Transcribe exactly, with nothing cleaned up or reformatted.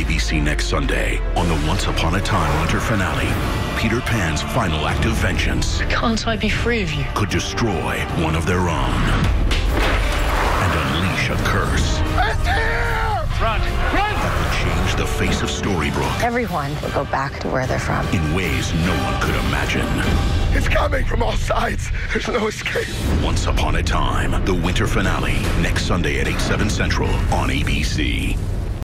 B C next Sunday. On the Once Upon a Time winter finale, Peter Pan's final act of vengeance Can't I be free of you? could destroy one of their own and unleash a curse It's here! Run! Run! that will change the face of Storybrooke Everyone will go back to where they're from. in ways no one could imagine. It's coming from all sides. There's no escape. Once Upon a Time, the winter finale, next Sunday at eight, seven Central on A B C.